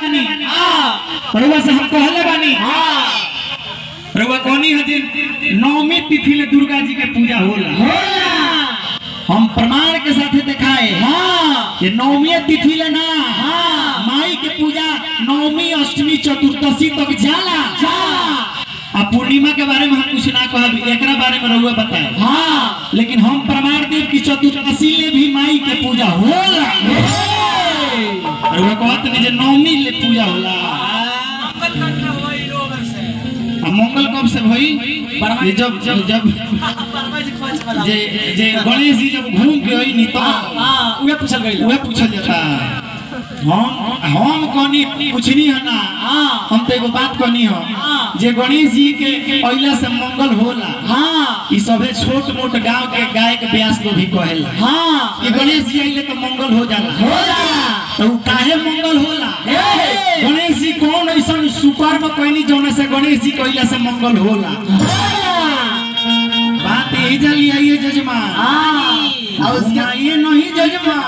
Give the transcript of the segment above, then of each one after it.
बानी रउआ से हम कहले बानी रउआ कोनी हजिन नवमी तिथि ले दुर्गा जी के पूजा होला हम प्रमाण के साथ दिखाए ये नवमी तिथि ले ना माई के पूजा नवमी अष्टमी चतुर्दशी तक जाला आ पूर्णिमा के बारे में हम कुछ ना कहब एकरा बारे में रउआ बताए लेकिन हम प्रमाण देव की चतुर्दशी ले भी माई के पूजा होला रउआ कहत नहीं जे नवमी ले पूजा होला मंगल कब से भई ये जब जे गणेश जी जब घूम के आई नी तो उहे पूछल जाता हम कहनी पूछनी है ना हम तो एगो बात कहनी हो जे गणेश जी के अइला से मंगल होला ई सबे छोट मोट गांव के गायक व्यास को भी कहेला कि गणेश जी आइले तो मंगल हो जाला तो काहे मंगल होला गणेश जी कौन ऐसा सुकर्म कहनी जौना से गणेश जी कइला से मंगल होला बात यही जल्दी आइए जजमान ये नहीं जजमान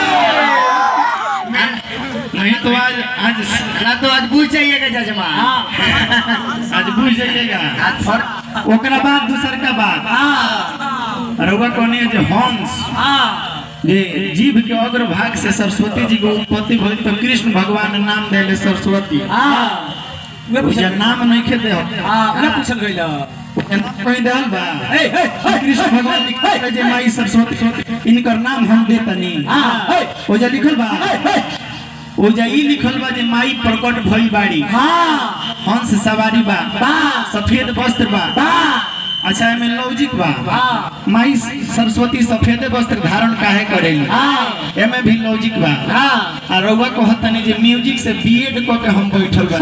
नहीं तो आज भूल जाइएगा जजमान आज भूल जाइएगा ओकरा बाद दूसर का बात रउआ कहनी जो हंस जे जीव के अग्र भाग से सरस्वती जी को उत्पत्ति भइल तो कृष्ण भगवान नाम देले सरस्वती उसे नाम नहीं खेते हो ना पूछल गइल कहीं देल बा कृष्ण भगवान लिखल जे माई सरस्वती इनकर नाम हम देतनी ओजा लिखल बा ओजा ई लिखल बा जे माई प्रकट भई बाड़ी हंस सवारी बा सफेद वस्त्र बा अच्छा में लॉजिक बा माई सरस्वती सफेद वस्त्र धारण काहे करेली एमे भी लॉजिक बा आ रउआ कहतनी जे म्यूजिक से बीएड क के हम बैठल बा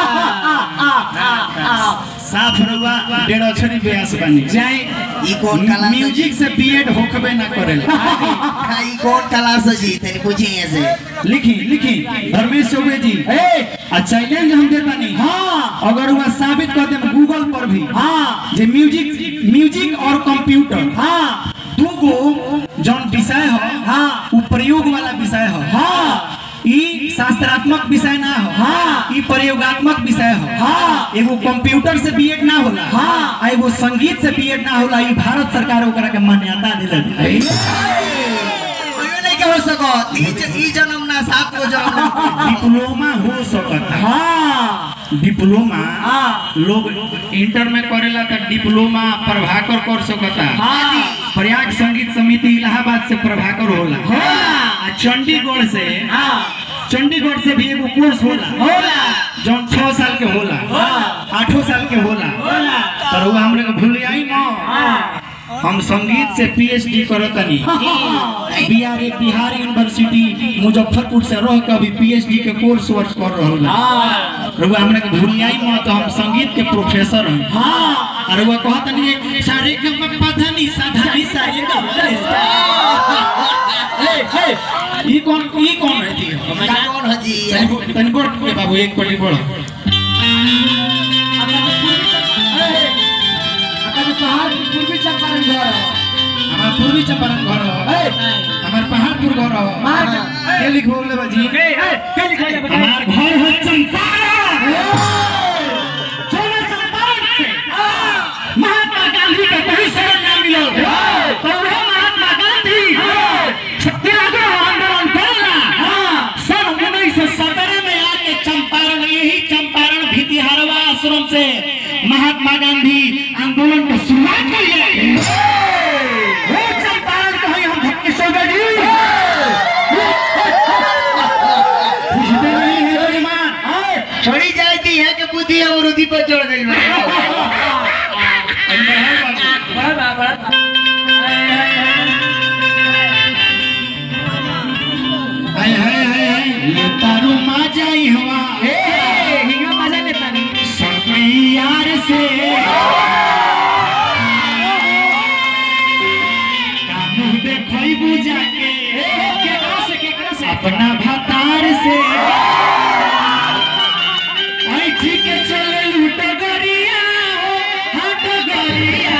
साफ रउआ डेढ़ अक्षरी व्यास बनी जाए ई कौन कला म्यूजिक से बीएड होखबे ना करेला ई कौन कला से जी तनी पूछी ऐसे लिखी धर्मेश चौबे जी आ चैलेंज हम देतानी अगर हुआ साबित कर दे गूगल पर भी जे म्यूजिक और कंप्यूटर दूगो जौन विषय हो उ प्रयोग वाला विषय हो ई शास्त्रात्मक विषय ना हो ई प्रयोगात्मक विषय हो एगो कंप्यूटर से बीएड ना होला आ एगो संगीत से बीएड ना होला ई भारत सरकार ओकरा के मान्यता देले हो सकत ई जन्म ना सात गो जन्म डिप्लोमा हो सकत डिप्लोमा लोग इंटर में करेला तो डिप्लोमा प्रभाकर कर सकता प्रयाग संगीत समिति इलाहाबाद से प्रभाकर होला चंडीगढ़ से भी एगो कोर्स होला जौन 6 साल के होला 8 साल के होला पर वो हमरे को भूल आई न हम संगीत से पीएचडी करतनी बिहार यूनिवर्सिटी मुजफ्फरपुर से रह के अभी पीएचडी के कोर्स वर्क कर रहल रउआ हमरा के भूल आई म तो हम संगीत के प्रोफेसर हैं और रउआ कहतनी सारे के पधनी साधानी सारे का ई कौन रहती है कौन है जी तनिको के बाबू एक पटी पढ़ो पूर्वी चंपारण घर हमार पूर्वी चंपारण घर हमार पहाड़पुर घर के लिखोले बाजी के लिखोले बाजी हमार घर है चंपारण चलो चंपारण से महात्मा गांधी का कोई शरण ना मिलो तो वो महात्मा गांधी सत्याग्रह आंदोलन करना सन 1917 में आके चंपारण यही चंपारण भितिहारवा आश्रम से महात्मा गांधी आंदोलन को शुरुआत की है वो चंपारण को हम भक्ति सोगा जी पूछते नहीं है जजमान छोड़ी जाती है कि बुद्धि अवरोधी पर जोड़ गई तारू माजा ही हवा हिंगा मजा लेता नहीं यार से कानू देखई बुझा के अपना भतार से ऐठी के चले लूट गरिया हट गरिया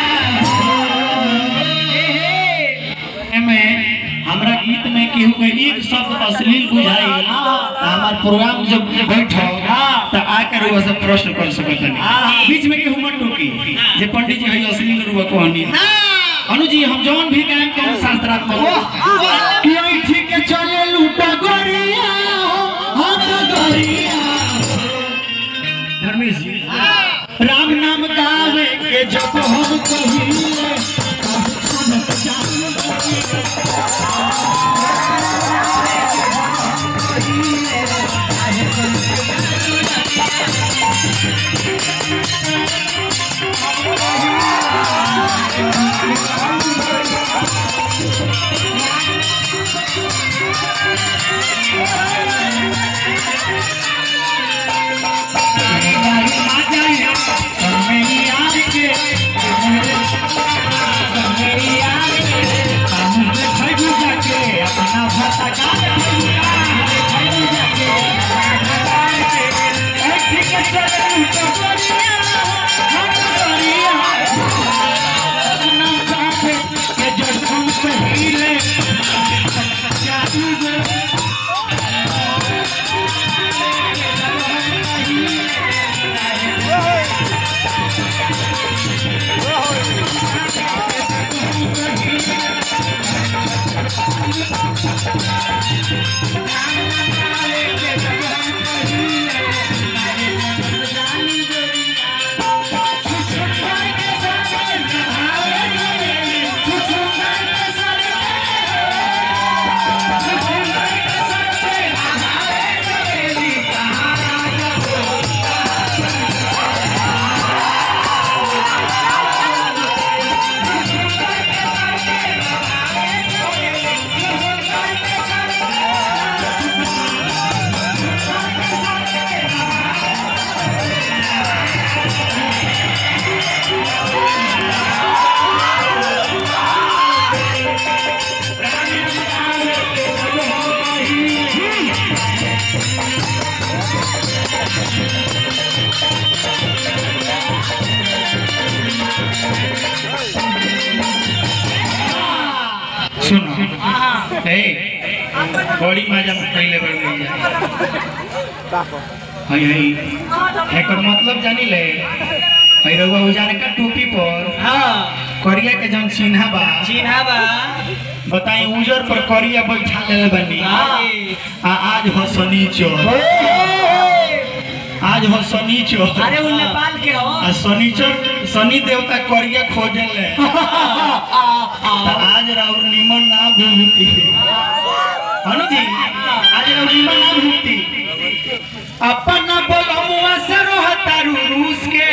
एमे हमरा गीत में केहू के एक शब्द अश्लील बुझाई हमार प्रोग्राम जब बैठो तो आकर वो सब प्रश्न कर सकते नहीं बीच में के हुमर टोकी जे पंडित जी है असली रुवा कहनी अनुजी हम जौन भी गायन कर शास्त्रात्मक कि ठीक है चले लूटा गोरिया हम गोरिया धर्मेश जी राम नाम गावे के जब हम कहिए सुन जान सुनो बड़ी मजा में पहले बढ़ गई है मतलब जानी ले रउआ उजारे का टोपी पर करिया के जन चिन्हा बा बताई उजर पर करिया बैठा ले बनी आज हो शनिचर अरे वो नेपाल के हो शनिचर शनि देवता करिया खोजे ले आज राउर निमन ना भूति अनुजी आज राउर निमन ना भूति अपन बलमुआ से रोहतारू रूस के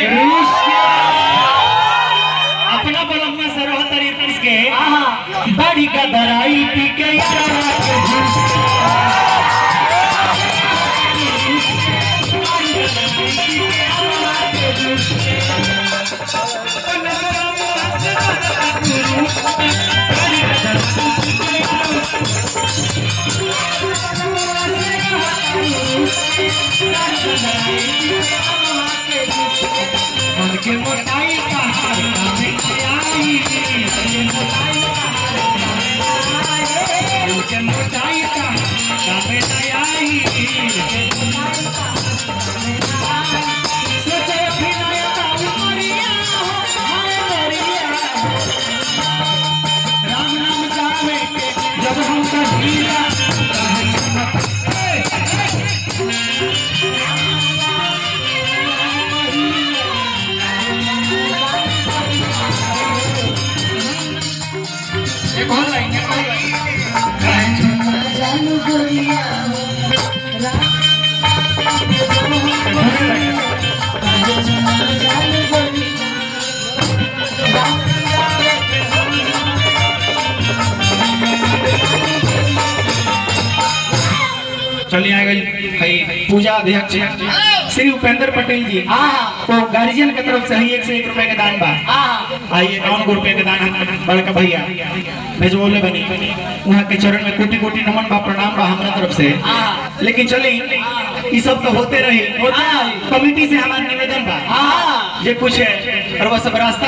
अपना बलमुआ से रोहतारी रूस के बड़ी का दराई पी के यारा के के मोटाई पहाड़ में आई के मोटाई पहाड़ में आई सोचे अभिनय राम नाम जावे के जब हम कहिया चलिए आ गई पूजा अध्यक्ष श्री उपेंद्र पटेल जी तो गार्जियन की तरफ से 101 रुपए का दान बा आइए 51 रुपए का दान बड़का भैया भेजबोले बनी वहाँ के चरण में कोटि कोटि नमन बा प्रणाम बा हमारा तरफ से। लेकिन चली ये सब तो होते रही कमेटी से हमारा निवेदन बा जे कुछ है और वह सब रास्ता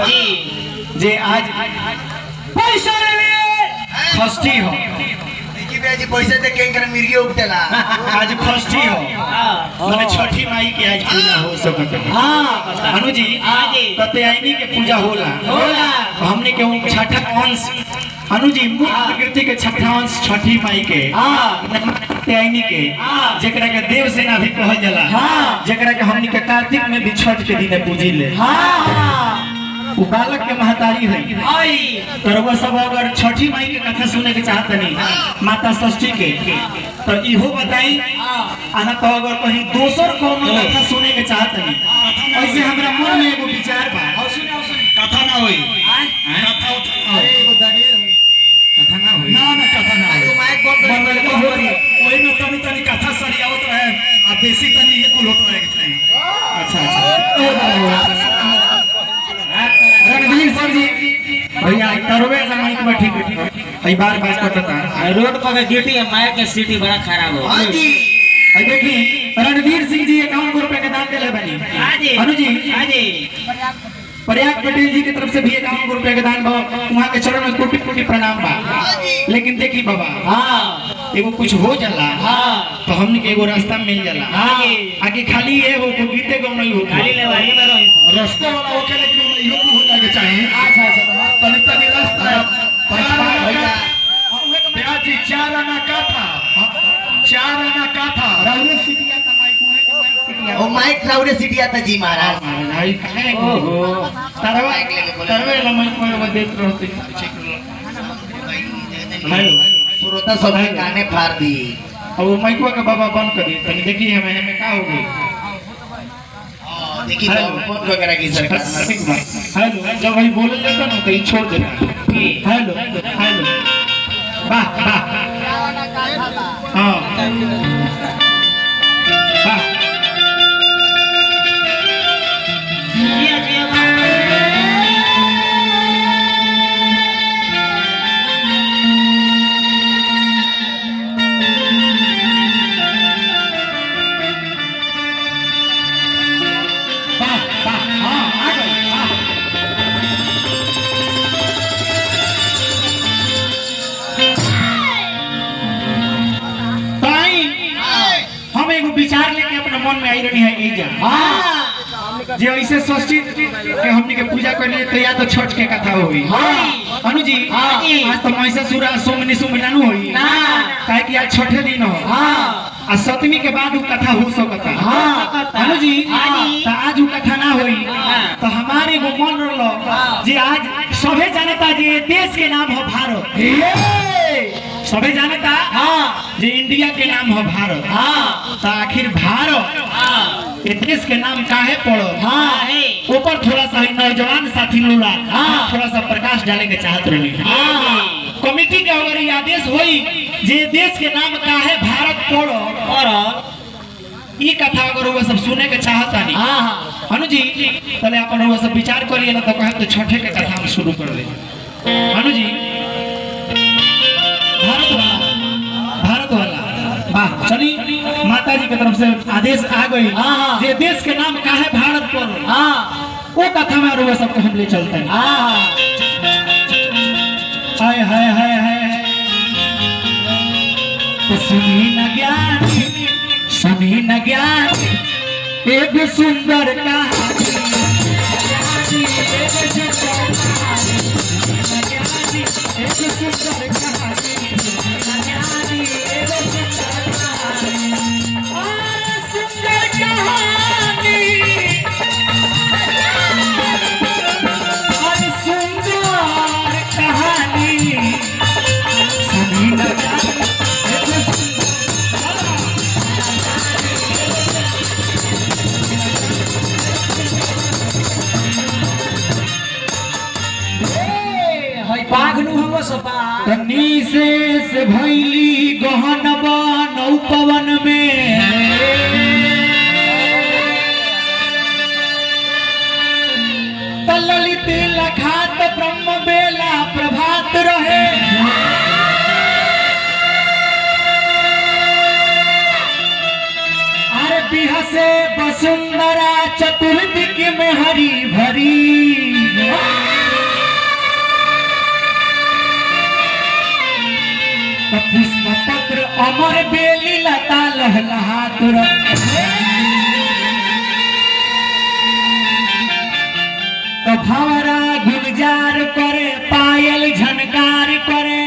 बताई जे आज पैसा ले फर्स्टी हो में आज पैसे दे के मिर्गी उगतेला आज षष्ठी हो माने छठी माई के आज पूजा हो सकत है। हां अनु जी कत्यायनी के पूजा होला हमने के छठा अंश अनु जी मुख्य प्रकृति के छठा अंश छठी माई के कत्यायनी के जेकरा के देव सेना भी कहल जाला जेकरा के हमनी के कार्तिक में भी छठ के दिन पूजी ले वो बालक के महतारी है तो रउआ सब अगर छठी माई के कथा सुने के चाहत नहीं माता षष्ठी के तो इहो बताई आना तो अगर कहीं दोसर कोनो कथा सुने के चाहत नहीं ऐसे हमरा मन में एगो विचार बा कथा ना होई कथा एगो दगेर होई कथा ना होई ना कथा ना होई माइक बंद कर के होई ओई में तनी तनी कथा सरियावत रहे आ बेसी तनी ये कुल होत रहे के चाहिए। अच्छा रणवीर सिंह जी भैया तरवे ना माइक में ठीक है बार बार कटता रोड पर ड्यूटी है माइक के सीटी बड़ा खराब हो। हां जी देखी रणवीर सिंह जी 51 रुपए के दान देले बनी। हां जी अनु जी हां जी प्रयाग पटेल जी की तरफ से भी 51 रुपए के दान वहां के चरण में कोटि कोटि प्रणाम बा। लेकिन देखी बाबा हां एगो कुछ हो जाला तो हमने के एगो रास्ता मिल जाला आगे खाली ये हो गीते गो नहीं हो खाली लेवाई में रही रास्ता वाला हो के लेकिन इहो हो जाके चाहिए। अच्छा तनी तनी रास्ता भैया ब्याजी 4 आना का था राउरे सिटिया त माइक उहे के माइक सिटिया ओ माइक राउरे सिटिया त जी महाराज भाई काहे हो तरवे ला माइक में देख रहते हेलो श्रोता सब के काने फाड़ दी अब माइकवा का बाबा बंद कर दी तनी देखिए हमें का हो गई देखिए फोन वगैरह की सरकार हेलो जब भाई बोले जाता ना तो छोड़ देना हेलो हेलो वाह वाह हां वाह जिया जिया विचार लेके अपने मन में आई रही है एजा जे ऐसे षष्ठी के हमनी के पूजा कर लिए तो या तो छठ के कथा होई अनु जी आज तो महिषासुर सोमनी सुमनानु होई काहे कि आज छठे दिन हो आ सप्तमी के बाद उ कथा हो सकता अनु जी तो आज उ कथा ना होई तो हमारे एगो मन रहलो जे आज सभे जानता जे देश के नाम हो भारत सभी जानता जे इंडिया के नाम है भारत तो आखिर भारत ये देश के नाम काहे पड़ो ऊपर थोड़ा सा नौजवान साथी लोला थोड़ा सा प्रकाश डाले के चाहत रही कमेटी के अगर ये आदेश होई जे देश के नाम काहे भारत पड़ो और ये कथा अगर वो सब सुने के चाहता नहीं अनु जी पहले अपन वो सब विचार करिए ना तो कहे तो छठे के कथा हम शुरू कर दे अनु जी भारत वाला वाह चली माता जी की तरफ से आदेश आ गई जे देश के नाम का है भारत पर वो कथा में और वो सबको हम ले चलते हैं हाय हाय हाय हाय तो सुनी न ज्ञान एक सुंदर कहानी से भैली गहन नौ पवन में ललित लखात ब्रह्म बेला प्रभात रहे अरे बिहसे वसुंधरा चतुर्दिक में हरी भरी तो पुष्प पत्र अमर बेली लता लहलहात तो भंवरा गुलजार करे पायल झनकार करे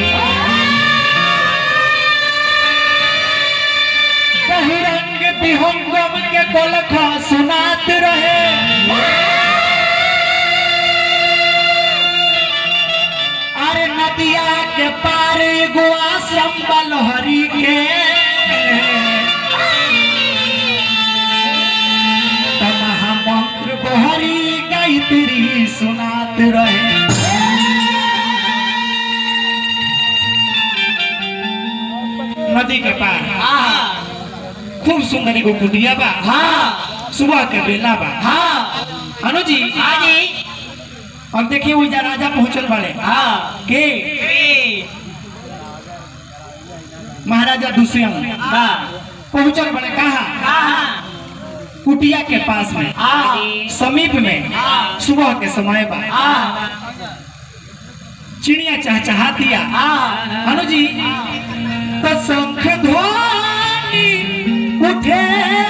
बहिरंग विहंगम के कोलखा सुनात रहे अरे नदिया के पार एगो आश्रम बलहरी के तो महामंत्र बहरी गायत्री सुनात रहे नदी के पार खूब सुंदर एगो कुटिया बा सुबह के बेला बा अनु जी अब देखिए वो राजा पहुंचल वाले के महाराजा दुष्यंत पहुंचल वाले कहा कुटिया के पास में समीप में सुबह के समय बा चिड़िया चहचहा दिया अनु जी तो शंख ध्वनि उठे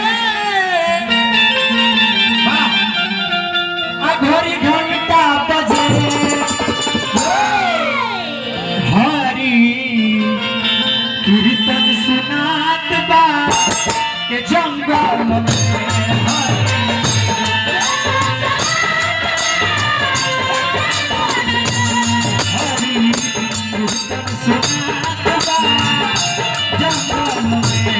घड़ी घंटा बजे हरी कीर्तन सुनात बा के जंगल में हरी कीर्तन सुनात बा जंगल में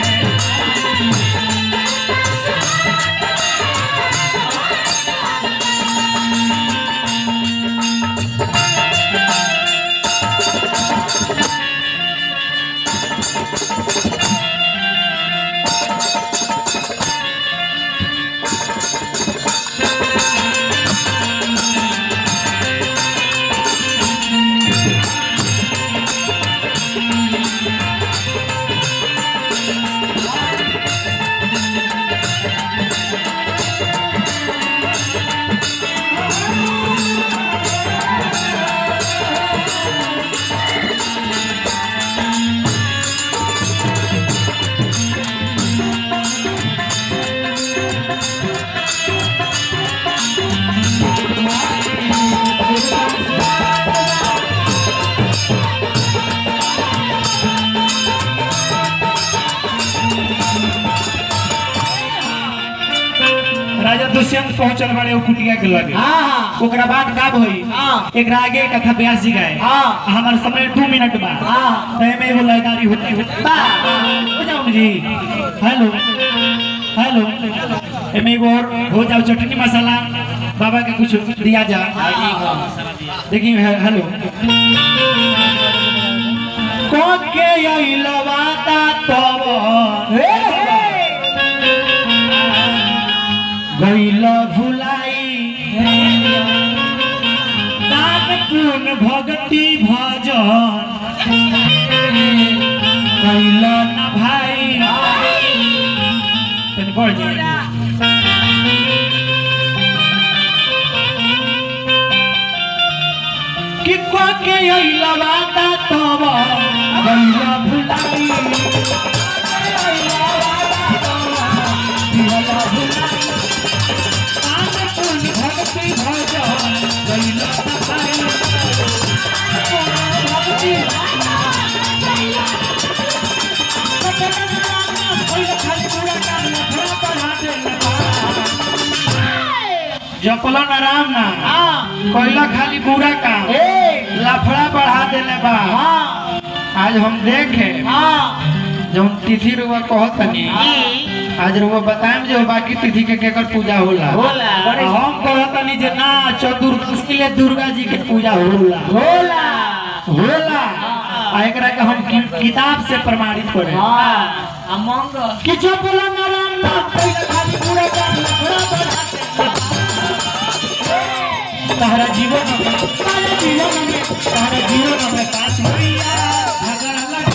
राजा दुष्यंत पहुंचल वाले वो कुटिया के लगे ओकरा बाद का होई एक आगे कथा व्यास जी गए हमार समय 2 मिनट बाद तय में एगो लयदारी होती हो जाओ जी हेलो हेलो एमे एगो और हो जाओ चटनी मसाला बाबा के कुछ दिया जा देखिए हेलो को के लवाता तब गैला भुलाई दान पूर्ण भक्ति भजन गैला न भाई बढ़ जाए कि के लवाता तब गैला भुलाई भक्ति भजन जपला न राम ना कोयला खाली बुरा काम लफड़ा बढ़ा देले बा आज हम देखे जब तिथि रुआ कहतनी आज रुआ बताएं जो बाकी तिथि के केकर पूजा होला हम कहतनी जे ना चतुर्दशी के लिए दुर्गा जी के पूजा होला होला होला एकरा के हम किताब से प्रमाणित करे अमंग किछो बोला ना राम ना कोयला खाली बुरा काम लफड़ा बढ़ा तारा जीवन में तारा जीवन में पास मैया अगर अलग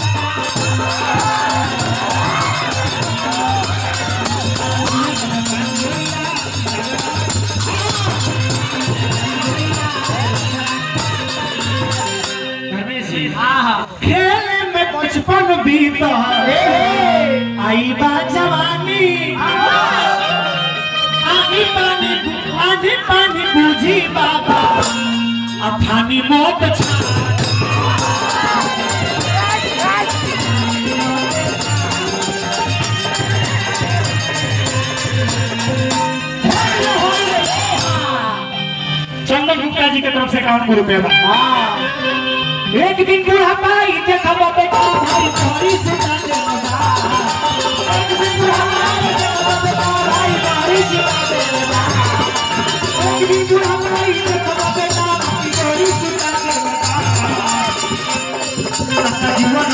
खेल में तो आई बा जवानी आधी पानी बूझी बाबा अफानी मौत चंदन गुप्ता जी की तरफ से 51 रुपए बा। एक दिन बूढ़ा पाई देखा बेटा भाई चोरी से जाने लगा। एक दिन बूढ़ा पाई देखा बेटा भाई चोरी से जाने लगा। एक दिन बूढ़ा पाई देखा बेटा भाई चोरी से जाने लगा। सारा जीवन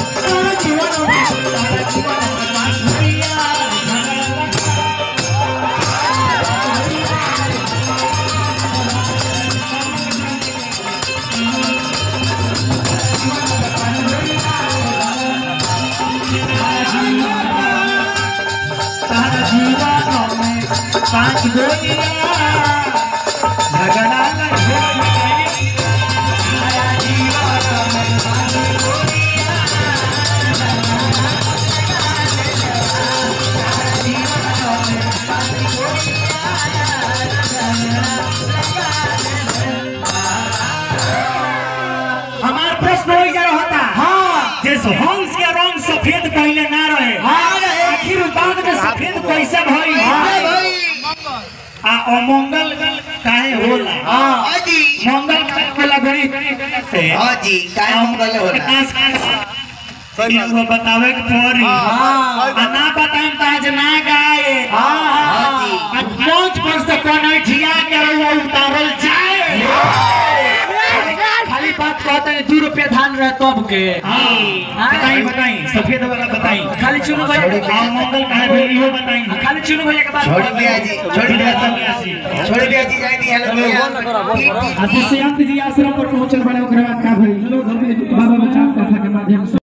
पांच गोलियां झगड़ा हमार प्रश्न हो जा होता हाँ जैसे हंस के रंग सफेद पहले ना रहे आखिर बाद में सफेद कैसे भई अमंगल काहे होला हां जी मंगल वाला गणी से हां जी काहे मंगल होला सही वो बतावे के पड़ी हां ना बताएं त आज ना गाए हां जी मंच पर से कोने ठिया के रहुआ उतारल जाए खाली बात कहते हैं 2 रुपया धान रहे तब के बताई सफेद वाला बताई खाली चुनु भैया मंगल काहे भेल इहो बताई खाली चुनु भैया के बात छोड़ दिया जी जाए दी हेलो भैया श्याम जी आश्रम पर पहुंचल बड़े ओकरा बाद का भइल बाबा बचाव कथा के माध्यम से